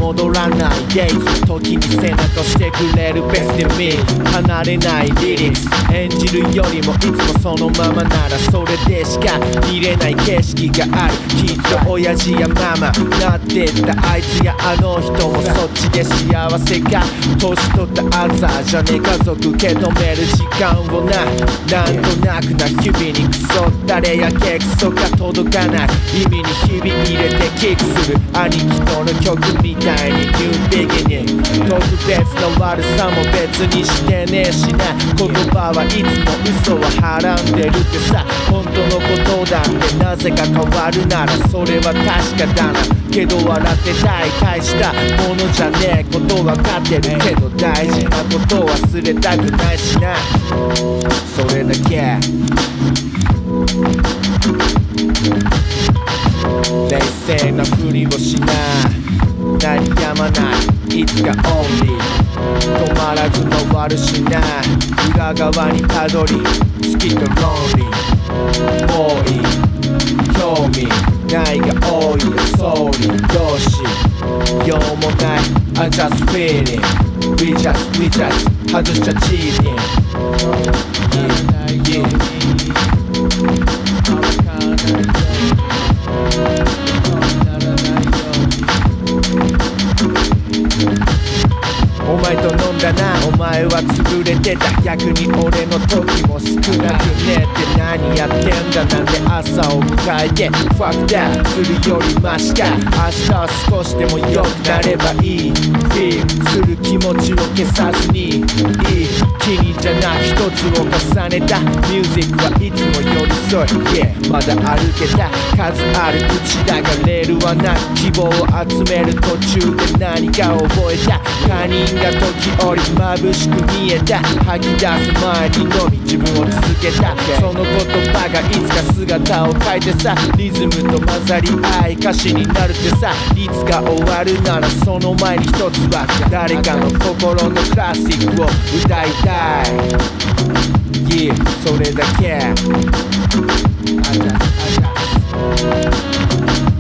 戻らないでいつも時に背中押してくれるベストミー離れないリリックス演じるよりもいつもそのままならそれでしか見れない景色があるきっと親父やママなってったあいつやあの人もそっちで幸せか年取ったアンサーじゃねえ家族受け止める時間をなんとなくな日々にクソ誰やけクソが届かない意味に日々入れてキックする兄貴との曲みたいに New Beginning 特別な悪さも別にしてねえしな言葉はいつも嘘ははらんでるってさ本当のことだってなぜか変わるならそれは確かだなけど笑ってたい大したものじゃねえことわかってるけど大事なこと忘れたくないしなそれだけ冷静なふりをしな鳴りやまないいつかオンリー止まらず回るしな裏側にたどり好きとロンリーもういい興味ないが多いソーリーどうしようもない I just feeling We just 外しちゃチーティンYeahお前と飲んだなお前は潰れてた逆に俺の時も少なくねって何やってんだなんて朝を迎えて Fuck that するよりマシか明日は少しでも良くなればいい Feel する気持ちを消さずにいい気にじゃなく一つを重ねたミュージックはいつも寄り添い Yeah まだ歩けた数あるうちだがレールはなく希望を集める途中で何かを覚えた他人が時折眩しく見えた吐き出す前にのみ自分を続けたその言葉がいつか姿を変えてさリズムと混ざり合い歌詞になるってさいつか終わるならその前に一つは誰かの心のクラシックを歌いたい Yeah それだけ